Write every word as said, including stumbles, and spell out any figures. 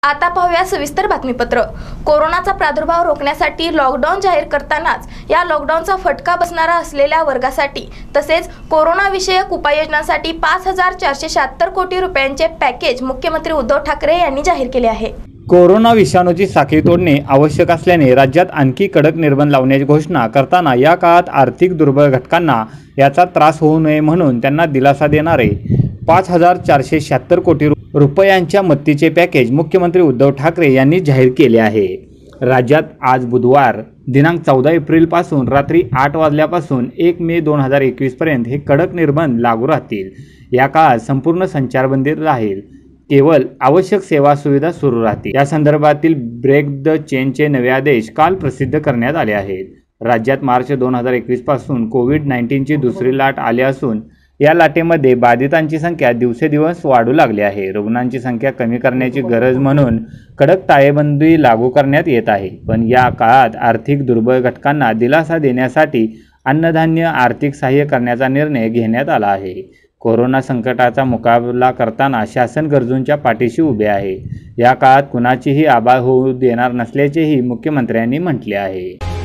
आता पाहूया सविस्तर बातमीपत्र। कोरोनाचा प्रादुर्भाव रोखण्यासाठी लॉकडाऊन जाहीर करतानाच या लॉकडाऊनचा फटका बसणारा असलेल्या वर्गासाठी तसेच कोरोना विषयक उपाययोजनांसाठी पाच हजार चारशे शहात्तर कोटी रुपयांचे पॅकेज मुख्यमंत्री उद्धव ठाकरे यांनी जाहीर केले आहे। कोरोना विषाणूची साखळी तोडणे आवश्यक असल्याने राज्यात आणखी कडक निर्बंध लावण्याची घोषणा करताना या काळात आर्थिक दुर्बल घटकांना याचा त्रास होऊ नये म्हणून त्यांना दिलासा देणारे पाच हजार चारशे शहात्तर कोटी रुपयांच्या मदतीचे पॅकेज मुख्यमंत्री उद्धव ठाकरे यांनी जाहीर केले आहे। राज्यात आज बुधवार दिनांक चौदा एप्रिल पासून रात्री आठ वाजल्यापासून एक मे दोन हजार एकवीस पर्यंत हे कडक निर्बंध लागू राहतील। या काळात संपूर्ण संचारबंदी राहील, केवळ आवश्यक सेवा सुविधा सुरू राहतील। या संदर्भातील ब्रेक द चेनचे नवे आदेश काल प्रसिद्ध करण्यात आले आहेत। राज्यात मार्च दोन हजार एकवीस पासून कोविड नाईन्टीनची दुसरी लाट आली असून या लाटेमध्ये बाधितांची संख्या दिवसेदिवस वाढू लागली आहे। रुग्णांची संख्या कमी करण्याची गरज म्हणून कडक टाळेबंदी लागू करण्यात येत आहे, पण या काळात आर्थिक दुर्बल घटकांना दिलासा देण्यासाठी अन्नधान्य आर्थिक सहाय्य करण्याचा निर्णय घेण्यात आला आहे। कोरोना संकटाचा मुकाबला करताना शासन गरजूंच्या पाठीशी उभे आहे। या काळात कुणाचीही आबाळ होऊ देणार नसल्याचेही मुख्यमंत्र्यांनी म्हटले आहे।